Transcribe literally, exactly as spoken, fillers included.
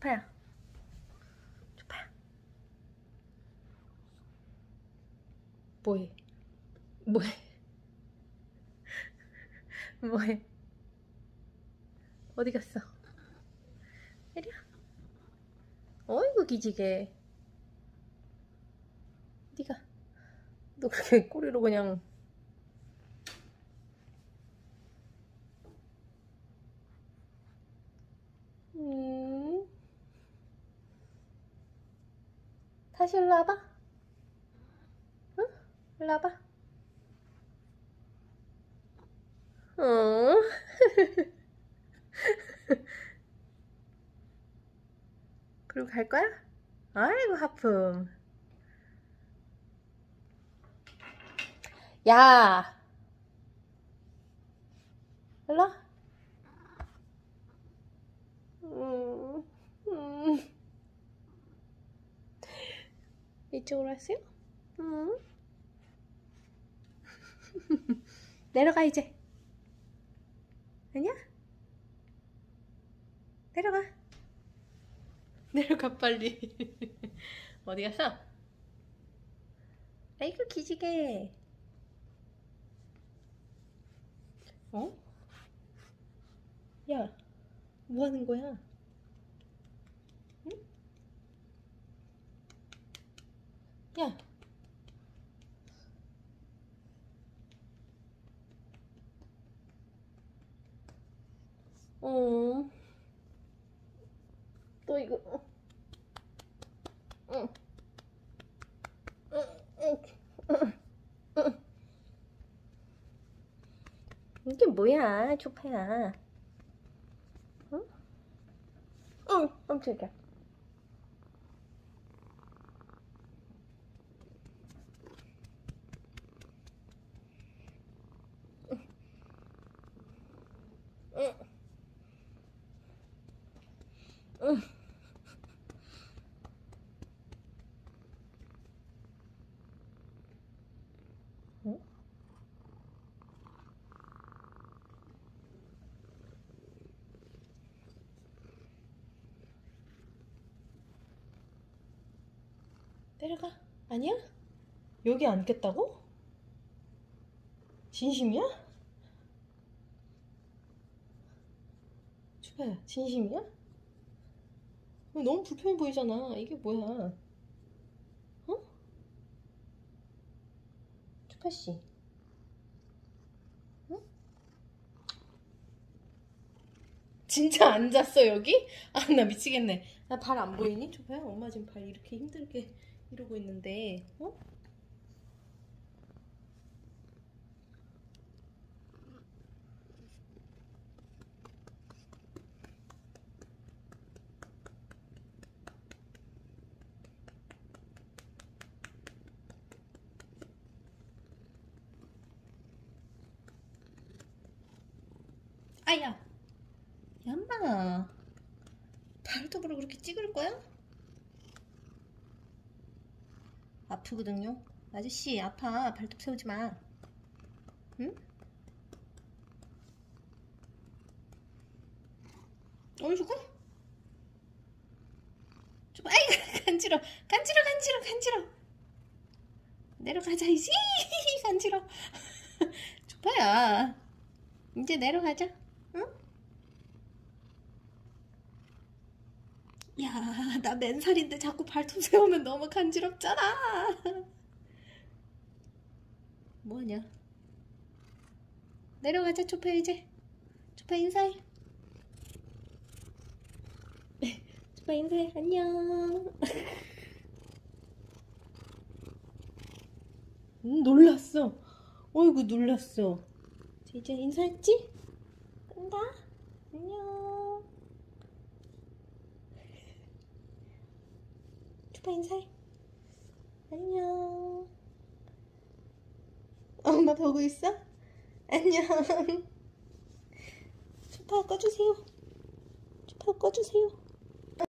초파야. 초파야. 뭐해? 뭐해? 뭐해? 어디 갔어? 이리야. 어이구 기지개. 니가 너 그렇게 꼬리로 그냥. 음. 다시 일로 와봐. 응? 일로 와봐. 어. 그리고 갈 거야? 아이고 하품. 야, 일로 와. 음, 음. 이쪽으로 왔어요? 음. 내려가 이제. 아니야? 내려가. 내려가 빨리. 어디 갔어? 아이고 기지개. 어? 야, 뭐 하는 거야? 응? 야. 어. 또 이거. 어. 응. 응. 응. 응. 응. 이게 뭐야, 초파야. 응? 응, 깜짝이야. 응. 응. 응? 내려가. 아니야? 여기 앉겠다고? 진심이야? 초파야, 진심이야? 너무 불편해 보이잖아. 이게 뭐야? 어? 초파씨. 응? 진짜 앉았어 여기? 아 나 미치겠네. 나 발 안 보이니? 초파야, 엄마 지금 발 이렇게 힘들게 이러고 있는데. 어? 아야, 얌마. 발톱으로 그렇게 찍을 거야? 아프거든요. 아저씨 아파. 발톱 세우지 마. 응? 어이구. 좀 아이고 간지러. 간지러 간지러 간지러. 내려가자 이제. 간지러. 초파야, 이제 내려가자. 응? 야, 나 맨살인데 자꾸 발톱 세우면 너무 간지럽잖아. 뭐하냐? 내려가자 초파 이제. 초파 인사해. 초파 인사해. 안녕. 음, 놀랐어. 어이구 놀랐어. 이제 인사했지? 간다. 안녕. 초파 인사해. 안녕. 엄마 보고 있어? 안녕. 초파 꺼주세요. 초파 꺼주세요.